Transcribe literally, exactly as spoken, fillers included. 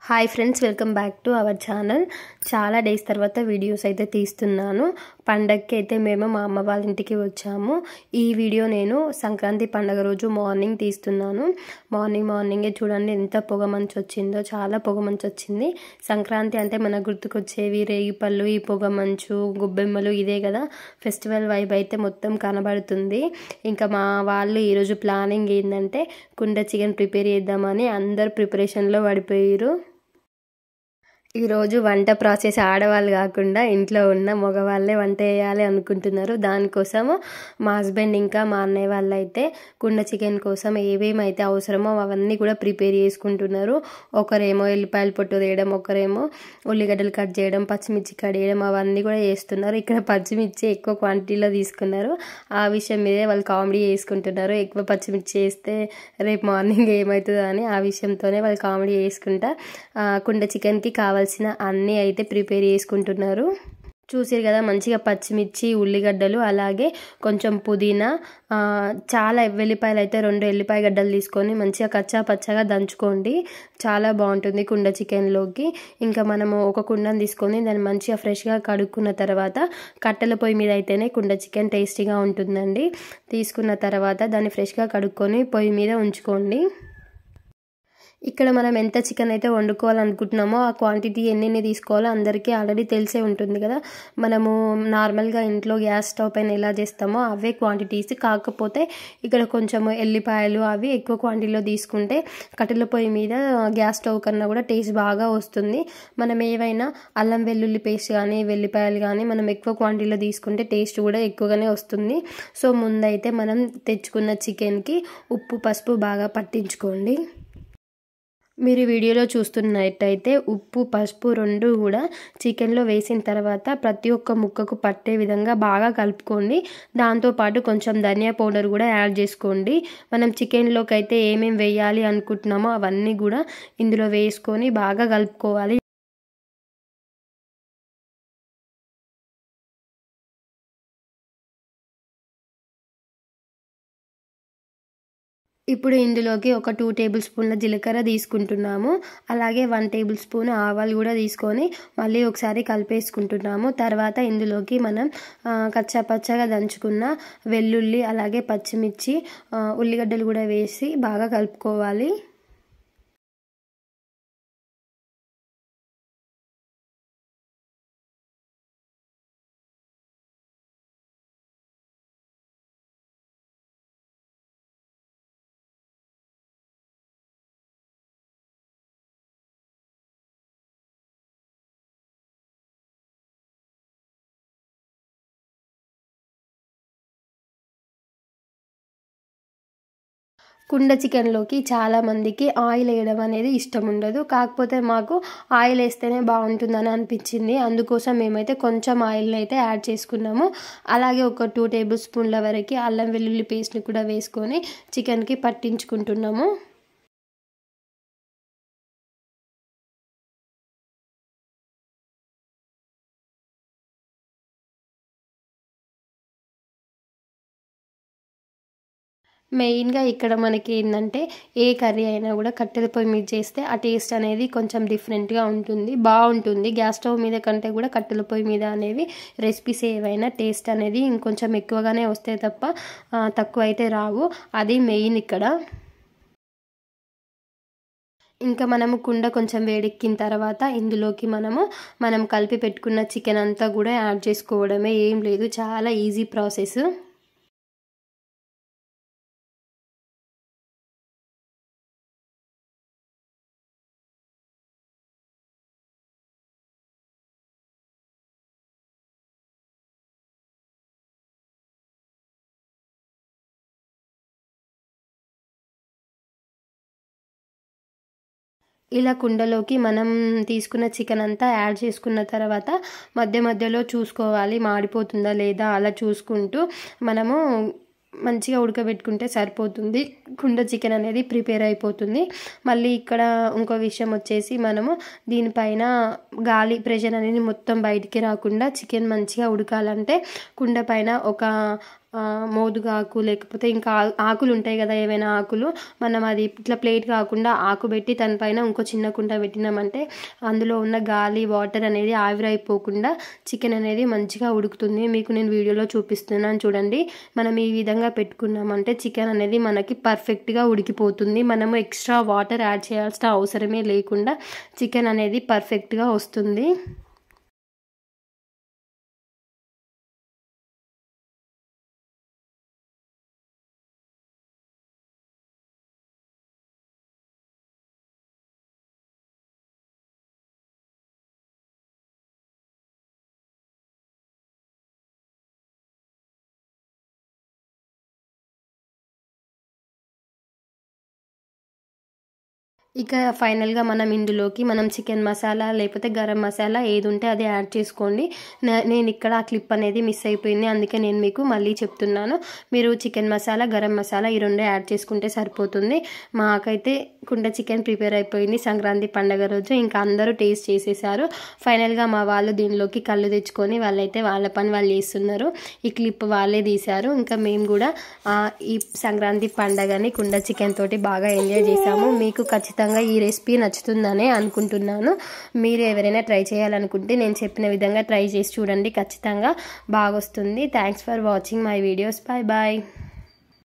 Hi friends, welcome back to our channel. చాలా days తర్వాత videos అయితే తీస్తున్నాను. పండగకి అయితే మేము మా అమ్మ వాళ్ళ ఇంటికి వచ్చాము. ఈ వీడియో నేను సంక్రాంతి పండగ రోజు మార్నింగ్ తీస్తున్నాను. మార్నింగ్ మార్నింగే చూడండి ఎంత పొగ మంచు వచ్చిందో, చాలా పొగ మంచు వచ్చింది. సంక్రాంతి అంటే మనకు గుర్తుకొచ్చేవి రేగిపళ్ళు, ఈ పొగ మంచు, గొబ్బెమ్మలు, ఇదే కదా ఫెస్టివల్ వైబ్ అయితే మొత్తం కనబడుతుంది. ఇంకా మా వాళ్ళు ఈరోజు ప్లానింగ్ ఏంటంటే కుండ చికెన్ ప్రిపేర్ చేద్దామని అందరు ప్రిపరేషన్లో పడిపోయారు. ఈరోజు వంట ప్రాసెస్ ఆడవాళ్ళు కాకుండా ఇంట్లో ఉన్న మగవాళ్ళే వంట చేయాలి అనుకుంటున్నారు. దానికోసము మా హస్బెండ్ ఇంకా మా అన్నయ్య వాళ్ళు అయితే కుండ చికెన్ కోసం ఏవేమైతే అవసరమో అవన్నీ కూడా ప్రిపేర్ చేసుకుంటున్నారు. ఒకరేమో ఎల్లిపాయలు పొట్టు తీయడం, ఒకరేమో ఉల్లిగడ్డలు కట్ చేయడం, పచ్చిమిర్చి కట్ చేయడం, అవన్నీ కూడా చేస్తున్నారు. ఇక్కడ పచ్చిమిర్చి ఎక్కువ క్వాంటిటీలో తీసుకున్నారు. ఆ విషయం మీదే వాళ్ళు కామెడీ చేసుకుంటున్నారు. ఎక్కువ పచ్చిమిర్చి వేస్తే రేపు మార్నింగ్ ఏమవుతుందో అని ఆ విషయంతోనే వాళ్ళు కామెడీ చేసుకుంటా కుండ చికెన్కి కావాలి అన్నీ అయితే ప్రిపేర్ చేసుకుంటున్నారు. చూసారు కదా, మంచిగా పచ్చిమిర్చి, ఉల్లిగడ్డలు, అలాగే కొంచెం పుదీనా, చాలా వెల్లిపాయలు అయితే రెండు ఎల్లిపాయ గడ్డలు తీసుకొని మంచిగా కచ్చా పచ్చగా దంచుకోండి. చాలా బాగుంటుంది కుండ చికెన్లోకి. ఇంకా మనము ఒక కుండను తీసుకొని దాన్ని మంచిగా ఫ్రెష్గా కడుక్కున్న తర్వాత కట్టెల పొయ్యి మీద అయితేనే కుండ చికెన్ టేస్టీగా ఉంటుందండి. తీసుకున్న తర్వాత దాన్ని ఫ్రెష్గా కడుక్కొని పొయ్యి మీద ఉంచుకోండి. ఇక్కడ మనం ఎంత చికెన్ అయితే వండుకోవాలనుకుంటున్నామో ఆ క్వాంటిటీ ఎన్ని తీసుకోవాలో అందరికీ ఆల్రెడీ తెలిసే ఉంటుంది కదా. మనము నార్మల్గా ఇంట్లో గ్యాస్ స్టవ్ పైన ఎలా చేస్తామో అవే క్వాంటిటీస్, కాకపోతే ఇక్కడ కొంచెము ఎల్లిపాయలు అవి ఎక్కువ క్వాంటిటీలో తీసుకుంటే కట్టెల పొయ్యి మీద గ్యాస్ స్టవ్ కన్నా కూడా టేస్ట్ బాగా వస్తుంది. మనం ఏవైనా అల్లం వెల్లుల్లి పేస్ట్ కానీ వెల్లిపాయలు కానీ మనం ఎక్కువ క్వాంటిటీలో తీసుకుంటే టేస్ట్ కూడా ఎక్కువగానే వస్తుంది. సో ముందైతే మనం తెచ్చుకున్న చికెన్కి ఉప్పు పసుపు బాగా పట్టించుకోండి. మీరు వీడియోలో చూస్తున్నట్టయితే ఉప్పు పసుపు రెండు కూడా చికెన్లో వేసిన తర్వాత ప్రతి ఒక్క ముక్కకు పట్టే విధంగా బాగా కలుపుకోండి. దాంతోపాటు కొంచెం ధనియా పౌడర్ కూడా యాడ్ చేసుకోండి. మనం చికెన్లోకి అయితే ఏమేమి వేయాలి అనుకుంటున్నామో అవన్నీ కూడా ఇందులో వేసుకొని బాగా కలుపుకోవాలి. ఇప్పుడు ఇందులోకి ఒక టూ టేబుల్ స్పూన్ల జీలకర్ర తీసుకుంటున్నాము. అలాగే వన్ టేబుల్ స్పూన్ ఆవాలు కూడా తీసుకొని మళ్ళీ ఒకసారి కలిపేసుకుంటున్నాము. తర్వాత ఇందులోకి మనం కచ్చా పచ్చగా దంచుకున్న వెల్లుల్లి, అలాగే పచ్చిమిర్చి, ఉల్లిగడ్డలు కూడా వేసి బాగా కలుపుకోవాలి. కుండ చికెన్లోకి చాలామందికి ఆయిల్ వేయడం అనేది ఇష్టం ఉండదు. కాకపోతే మాకు ఆయిల్ వేస్తేనే బాగుంటుందని అనిపించింది. అందుకోసం మేమైతే కొంచెం ఆయిల్ని అయితే యాడ్ చేసుకున్నాము. అలాగే ఒక టూ టేబుల్ స్పూన్ల వరకు అల్లం వెల్లుల్లి పేస్ట్ని కూడా వేసుకొని చికెన్కి పట్టించుకుంటున్నాము. మెయిన్గా ఇక్కడ మనకి ఏంటంటే ఏ కర్రీ అయినా కూడా కట్టెల పొయ్యి మీద చేస్తే ఆ టేస్ట్ అనేది కొంచెం డిఫరెంట్గా ఉంటుంది, బాగుంటుంది. గ్యాస్ స్టవ్ మీద కంటే కూడా కట్టెల పొయ్యి మీద అనేవి రెసిపీస్ ఏవైనా టేస్ట్ అనేది ఇంకొంచెం ఎక్కువగానే వస్తాయి తప్ప తక్కువ అయితే రావు. అది మెయిన్ ఇక్కడ. ఇంకా మనము కుండ కొంచెం వేడెక్కిన తర్వాత ఇందులోకి మనము మనం కలిపి పెట్టుకున్న చికెన్ అంతా కూడా యాడ్ చేసుకోవడమే, ఏం లేదు, చాలా ఈజీ ప్రాసెస్. ఇలా కుండలోకి మనం తీసుకున్న చికెన్ అంతా యాడ్ చేసుకున్న తర్వాత మధ్య మధ్యలో చూసుకోవాలి మాడిపోతుందా లేదా, అలా చూసుకుంటూ మనము మంచిగా ఉడకబెట్టుకుంటే సరిపోతుంది. కుండ చికెన్ అనేది ప్రిపేర్ అయిపోతుంది. మళ్ళీ ఇక్కడ ఇంకో విషయం వచ్చేసి మనము దీనిపైన గాలి ప్రెషర్ అనేది మొత్తం బయటికి రాకుండా చికెన్ మంచిగా ఉడకాలంటే కుండ పైన ఒక మోదుగా ఆకు లేకపోతే ఇంకా ఆకులు ఉంటాయి కదా, ఏవైనా ఆకులు, మనం అది ఇట్లా ప్లేట్ కాకుండా ఆకు పెట్టి దానిపైన ఇంకో చిన్న కుండ పెట్టినామంటే అందులో ఉన్న గాలి వాటర్ అనేది ఆవిరైపోకుండా చికెన్ అనేది మంచిగా ఉడుకుతుంది. మీకు నేను వీడియోలో చూపిస్తున్నాను చూడండి. మనం ఈ విధంగా పెట్టుకున్నామంటే చికెన్ అనేది మనకి పర్ఫెక్ట్గా ఉడికిపోతుంది. మనము ఎక్స్ట్రా వాటర్ యాడ్ చేయాల్సిన అవసరమే లేకుండా చికెన్ అనేది పర్ఫెక్ట్గా వస్తుంది. ఇక ఫైనల్గా మనం ఇందులోకి మనం చికెన్ మసాలా లేకపోతే గరం మసాలా ఏది ఉంటే అది యాడ్ చేసుకోండి. నేను ఇక్కడ ఆ క్లిప్ అనేది మిస్ అయిపోయింది, అందుకే నేను మీకు మళ్ళీ చెప్తున్నాను. మీరు చికెన్ మసాలా గరం మసాలా ఈ రెండే యాడ్ చేసుకుంటే సరిపోతుంది. మాకైతే కుండ చికెన్ ప్రిపేర్ అయిపోయింది సంక్రాంతి పండగ రోజు. ఇంకా అందరూ టేస్ట్ చేసేసారు. ఫైనల్గా మా వాళ్ళు దీనిలోకి కళ్ళు తెచ్చుకొని వాళ్ళైతే వాళ్ళ పని వాళ్ళు చేస్తున్నారు. ఈ క్లిప్ వాళ్ళే తీశారు. ఇంకా మేము కూడా ఈ సంక్రాంతి పండగని కుండ చికెన్ తోటి బాగా ఎంజాయ్ చేసాము. మీకు ఖచ్చితంగా ఈ రెసిపీ నచ్చుతుందనే అనుకుంటున్నాను. మీరు ఎవరైనా ట్రై చేయాలనుకుంటే నేను చెప్పిన విధంగా ట్రై చేసి చూడండి, ఖచ్చితంగా బాగొస్తుంది. Thanks for watching my videos. Bye bye.